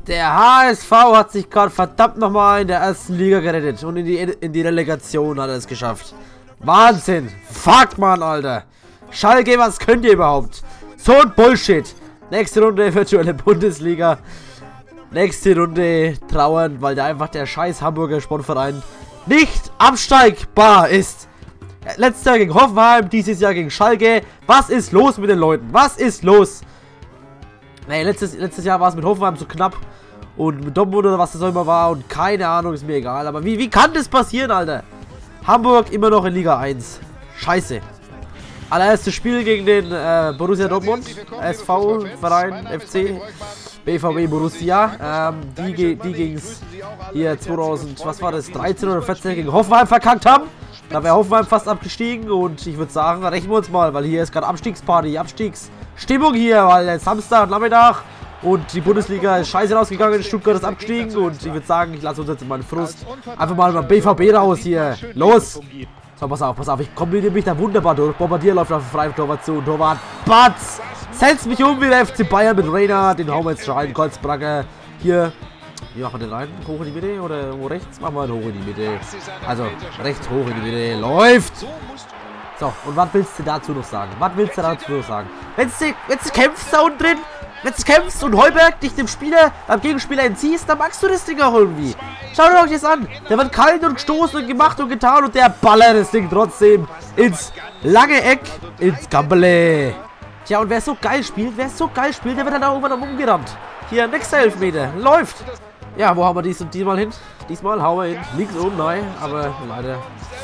Der HSV hat sich gerade verdammt nochmal in der ersten Liga gerettet. Und in die Relegation hat er es geschafft. Wahnsinn. Fuck, Mann, Alter. Schalke, was könnt ihr überhaupt? So ein Bullshit. Nächste Runde virtuelle Bundesliga. Nächste Runde trauernd, weil da einfach der scheiß Hamburger Sportverein nicht absteigbar ist. Letztes Jahr gegen Hoffenheim, dieses Jahr gegen Schalke. Was ist los mit den Leuten? Was ist los? Nee, letztes Jahr war es mit Hoffenheim so knapp. Und mit Dortmund oder was das auch immer war. Und keine Ahnung, ist mir egal. Aber wie kann das passieren, Alter? Hamburg immer noch in Liga 1. Scheiße. Allererstes Spiel gegen den Borussia Dortmund. SV-Verein, FC. BVB Borussia. Die gegen es hier 2000, was war das? 13 oder 14 gegen Hoffenheim verkackt haben. Da wäre Hoffenheim fast abgestiegen. Und ich würde sagen, rechnen wir uns mal. Weil hier ist gerade Abstiegsparty, Abstiegsstimmung hier. Weil es Samstag, Nachmittag. Und die Bundesliga ist scheiße rausgegangen, Stuttgart ist abgestiegen und ich würde sagen, ich lasse uns jetzt in meinen Frust einfach mal beim BVB raus hier. Los! So, pass auf, ich kombiniere mich da wunderbar durch. Bombardier läuft auf den freien Torwart zu und Torwart, Batz! Setzt mich um wie der FC Bayern mit Reina, den hauen wir jetzt rein, Kolzbracke. Hier, wie machen wir den rein? Hoch in die Mitte oder wo rechts? Machen wir hoch in die Mitte. Also, rechts hoch in die Mitte, läuft! So, und was willst du dazu noch sagen? Wenn du kämpfst da unten drin, wenn du kämpfst und Heuberg dich dem Gegenspieler entziehst, dann magst du das Ding auch irgendwie. Schau dir doch das an. Der wird kalt und gestoßen und gemacht und getan und der ballert das Ding trotzdem ins lange Eck, ins Gambele. Tja, und wer so geil spielt, der wird dann auch irgendwann umgerannt. Hier, nächster Elfmeter. Läuft. Ja, wo haben wir diesmal hin? Diesmal hauen wir hin. Links oben, nein, aber leider.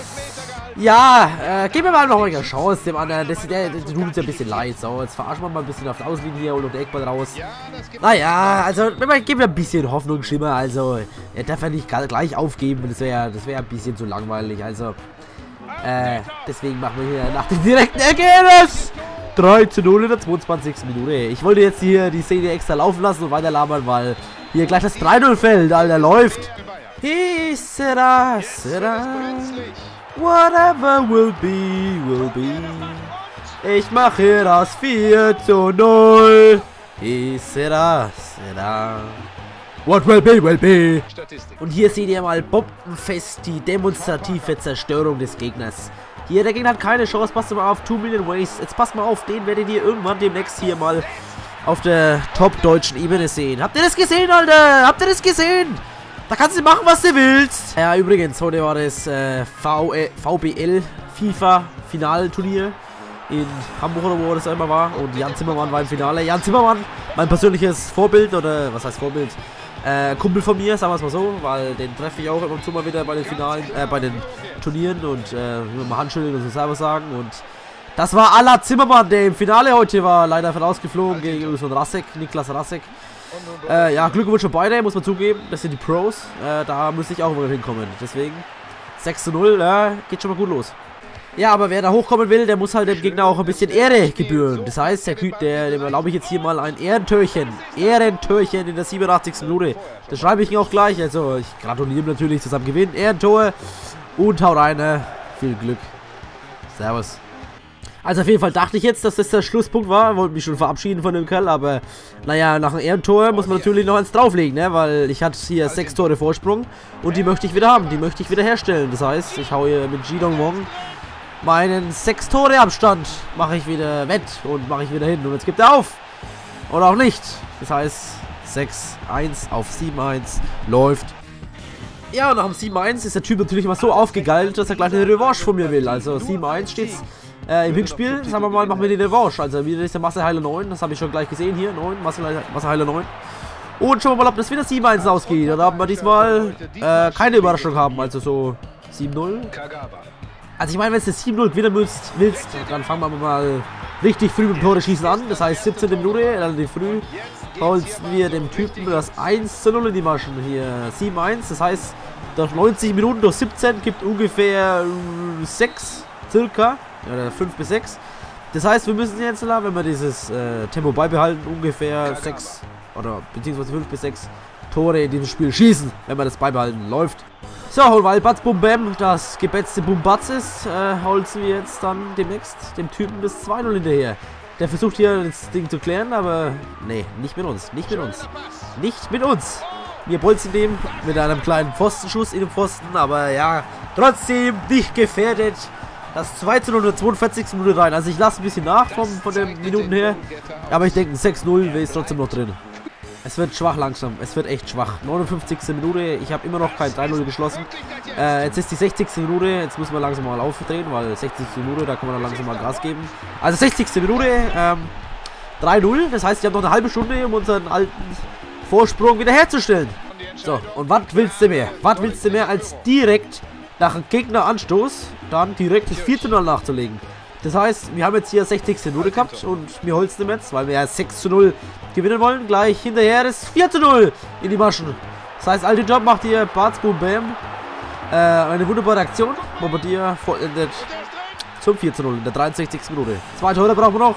Ja, geben wir mal noch eine Chance dem anderen. Der tut uns ja ein bisschen leid. So, jetzt verarschen wir mal ein bisschen auf der Außenlinie hier und der Eckball raus. Naja, also, geben wir ein bisschen Hoffnungsschimmer. Also, er darf ja nicht gleich aufgeben. Das wäre ein bisschen zu langweilig. Also, deswegen machen wir hier nach dem direkten Ergebnis 3:0 in der 22. Minute. Ich wollte jetzt hier die Szene extra laufen lassen und weiter labern, weil hier gleich das 3:0 fällt. Alter, läuft. Será. Whatever will be. Ich mache hier das 4:0. Será. What will be. Und hier seht ihr mal bombenfest die demonstrative Zerstörung des Gegners. Hier, der Gegner hat keine Chance. Passt mal auf, 2 Million Ways. Jetzt passt mal auf, den werdet ihr irgendwann demnächst hier mal auf der top-deutschen Ebene sehen. Habt ihr das gesehen, Alter? Habt ihr das gesehen? Da kannst du machen, was du willst. Ja, übrigens, heute war das VBL FIFA Finalturnier in Hamburg oder wo das immer war. Und Jan Zimmermann war im Finale. Jan Zimmermann, mein persönliches Vorbild, oder was heißt Vorbild? Kumpel von mir, sagen wir es mal so, weil den treffe ich auch immer und zu mal wieder bei den Finalen, bei den Turnieren und mal Handschütteln und so selber sagen. Und das war Ala Zimmermann, der im Finale heute war, leider rausgeflogen gegen so Niklas Rasek. Ja, Glückwunsch für beide, muss man zugeben. Das sind die Pros. Da müsste ich auch mal hinkommen. Deswegen 6:0, geht schon mal gut los. Ja, aber wer da hochkommen will, der muss halt dem Gegner auch ein bisschen Ehre gebühren. Das heißt, dem erlaube ich jetzt hier mal ein Ehrentörchen. Ehrentörchen in der 87. Minute. Das schreibe ich ihm auch gleich. Also, ich gratuliere ihm natürlich zusammen gewinnen. Ehrentor. Und haut rein. Viel Glück. Servus. Also auf jeden Fall dachte ich jetzt, dass das der Schlusspunkt war. Wollte mich schon verabschieden von dem Kerl, aber naja, nach einem Ehrentor muss man natürlich noch eins drauflegen, ne? Weil ich hatte hier 6 Tore Vorsprung und die möchte ich wieder haben, die möchte ich wieder herstellen. Das heißt, ich haue hier mit Jidong Wong meinen 6 Tore Abstand, mache ich wieder wett und mache ich wieder hin. Und jetzt gibt er auf. Oder auch nicht. Das heißt, 6:1 auf 7:1 läuft. Ja, und nach dem 7:1 ist der Typ natürlich immer so aufgegeilt, dass er gleich eine Revanche von mir will. Also 7:1 steht's. Im Hinspiel, sagen wir mal, machen wir die Revanche. Also wieder ist der Marcel 9, das habe ich schon gleich gesehen hier. 9, Marcel 9. Und schauen wir mal, ob das wieder 7:1 ausgeht. Oder ob wir diesmal keine Überraschung haben. Also so 7:0. Also ich meine, wenn du das 7:0 gewinnen willst, dann fangen wir mal richtig früh mit dem Tore schießen an. Das heißt 17. Minute, relativ früh, holzen wir dem Typen das 1:0 in die Maschen. Hier 7:1, das heißt, durch 90 Minuten durch 17 gibt ungefähr 6 circa. Oder 5 bis 6. Das heißt, wir müssen jetzt, wenn wir dieses Tempo beibehalten, ungefähr 6 oder beziehungsweise 5 bis 6 Tore in diesem Spiel schießen, wenn wir das beibehalten läuft. So, weil Batz Bum Bam das gebetzte Bum Batz ist, holzen wir jetzt dann demnächst dem Typen das 2:0 hinterher. Der versucht hier das Ding zu klären, aber nee, nicht mit uns. Nicht mit uns. Nicht mit uns. Wir bolzen dem mit einem kleinen Pfostenschuss in den Pfosten, aber ja, trotzdem nicht gefährdet. Das 2:0 in der 42. Minute rein. Also ich lasse ein bisschen nach von den Minuten her, aber ich denke 6:0 ist trotzdem noch drin. Es wird schwach langsam. Es wird echt schwach. 59. Minute. Ich habe immer noch kein 3:0 geschlossen. Jetzt ist die 60. Minute. Jetzt müssen wir langsam mal aufdrehen, weil 60. Minute, da kann man dann langsam mal Gas geben. Also 60. Minute. 3:0. Das heißt, ich habe noch eine halbe Stunde, um unseren alten Vorsprung wiederherzustellen. So, und was willst du mehr? Was willst du mehr als direkt nach einem Gegneranstoß dann direkt das 4:0 nachzulegen? Das heißt, wir haben jetzt hier 60. Minute gehabt und wir holzen jetzt, weil wir ja 6:0 gewinnen wollen. Gleich hinterher das 4:0 in die Maschen. Das heißt, alter Job macht hier Bart's Boom Bam. Eine wunderbare Aktion. Bombardier vollendet zum 4:0 in der 63. Minute. 2 Tore brauchen wir noch.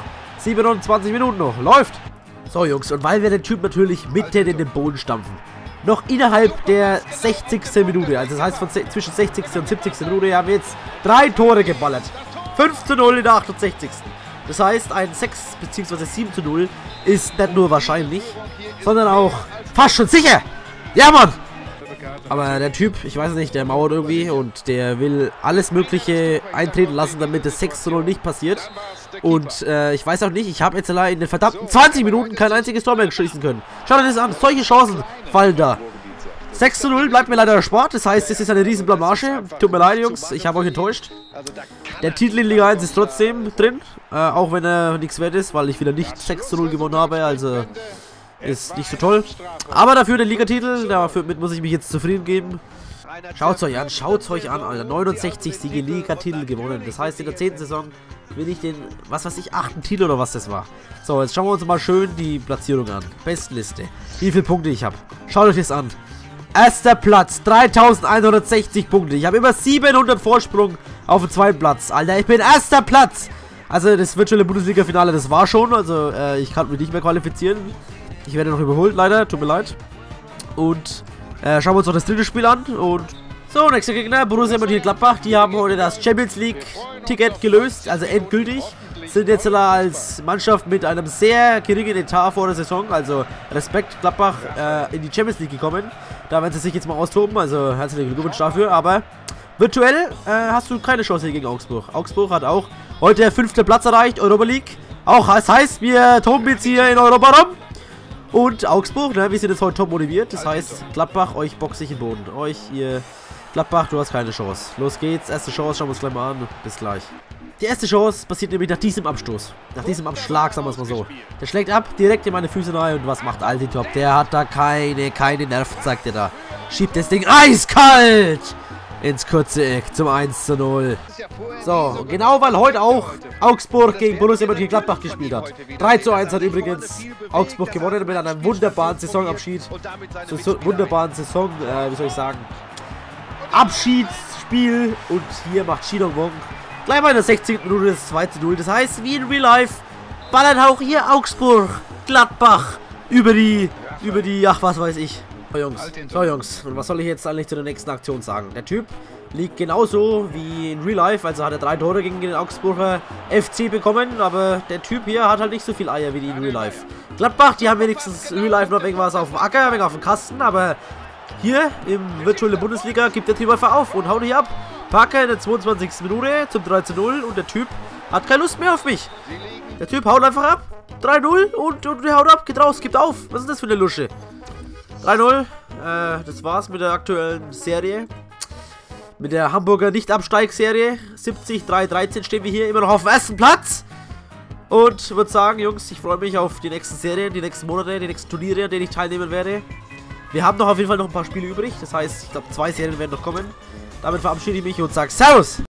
27 Minuten noch. Läuft! So, Jungs, und weil wir den Typ natürlich mitten in den Boden stampfen. Noch innerhalb der 60. Minute, also das heißt zwischen 60. und 70. Minute, haben wir jetzt 3 Tore geballert. 5:0 in der 68. Das heißt, ein 6 bzw. 7:0 ist nicht nur wahrscheinlich, sondern auch fast schon sicher. Ja, Mann! Aber der Typ, ich weiß nicht, der mauert irgendwie und der will alles Mögliche eintreten lassen, damit das 6:0 nicht passiert. Und ich weiß auch nicht, ich habe jetzt in den verdammten 20 Minuten kein einziges Tor mehr schießen können. Schaut euch das an, solche Chancen fallen da. 6:0 bleibt mir leider erspart, das heißt, es ist eine riesen Blamage. Tut mir leid, Jungs, ich habe euch enttäuscht. Der Titel in Liga 1 ist trotzdem drin, auch wenn er nichts wert ist, weil ich wieder nicht 6:0 gewonnen habe, also ist nicht so toll. Aber dafür der Ligatitel, damit muss ich mich jetzt zufrieden geben. Schaut's euch an, Alter. 69 Siege, Ligatitel gewonnen. Das heißt, in der 10. Saison will ich den, was weiß ich, 8. Titel oder was das war. So, jetzt schauen wir uns mal schön die Platzierung an. Bestenliste. Wie viele Punkte ich habe. Schaut euch das an. Erster Platz, 3160 Punkte. Ich habe über 700 Vorsprung auf den zweiten Platz. Alter, ich bin erster Platz. Also das virtuelle Bundesliga-Finale, das war schon. Also ich kann mich nicht mehr qualifizieren. Ich werde noch überholt, leider. Tut mir leid. Und schauen wir uns noch das dritte Spiel an. Und so, nächster Gegner, Borussia Mönchengladbach. Die haben heute das Champions League-Ticket gelöst. Also endgültig. Sind jetzt als Mannschaft mit einem sehr geringen Etat vor der Saison. Also Respekt, Gladbach in die Champions League gekommen. Da werden sie sich jetzt mal austoben. Also herzlichen Glückwunsch dafür. Aber virtuell hast du keine Chance hier gegen Augsburg. Augsburg hat auch heute der 5. Platz erreicht, Europa League. Auch das heißt, wir toben jetzt hier in Europa rum. Und Augsburg, ne, wir sind jetzt heute top motiviert. Das heißt, Gladbach, euch boxe ich in den Boden. Euch, ihr Gladbach, du hast keine Chance. Los geht's, erste Chance, schauen wir uns gleich mal an. Bis gleich. Die erste Chance passiert nämlich nach diesem Abstoß. Nach diesem Abschlag, sagen wir es mal so. Der schlägt ab, direkt in meine Füße rein. Und was macht Altintop? Der hat da keine Nerven, sagt er da. Schiebt das Ding eiskalt ins kurze Eck zum 1:0. So, genau weil heute auch Augsburg gegen Borussia Mönchengladbach gespielt hat. 3:1 hat übrigens Augsburg gewonnen mit einem wunderbaren Saisonabschied. Wunderbaren Saison, wie soll ich sagen, Abschiedsspiel. Und hier macht Shinong Wong gleich mal in der 60. Minute das 2:0. Das heißt, wie in Real Life ballert auch hier Augsburg, Gladbach über die, ach was weiß ich. So Jungs, und was soll ich jetzt eigentlich zu der nächsten Aktion sagen? Der Typ liegt genauso wie in Real Life, also hat er 3 Tore gegen den Augsburger FC bekommen, aber der Typ hier hat halt nicht so viel Eier wie die in Real Life. Gladbach, die haben wenigstens in Real Life noch irgendwas auf dem Acker, ein wenig auf dem Kasten, aber hier im virtuelle Bundesliga gibt der Typ einfach auf und haut hier ab. Parker in der 22. Minute zum 3:0 und der Typ hat keine Lust mehr auf mich. Der Typ haut einfach ab, 3:0 und der haut ab, geht raus, gibt auf. Was ist das für eine Lusche? 3:0, das war's mit der aktuellen Serie. Mit der Hamburger Nicht-Absteig-Serie. 70-3-13 stehen wir hier immer noch auf dem ersten Platz. Und würde sagen, Jungs, ich freue mich auf die nächsten Serien, die nächsten Monate, die nächsten Turniere, an denen ich teilnehmen werde. Wir haben noch auf jeden Fall noch ein paar Spiele übrig. Das heißt, ich glaube, 2 Serien werden noch kommen. Damit verabschiede ich mich und sage Servus!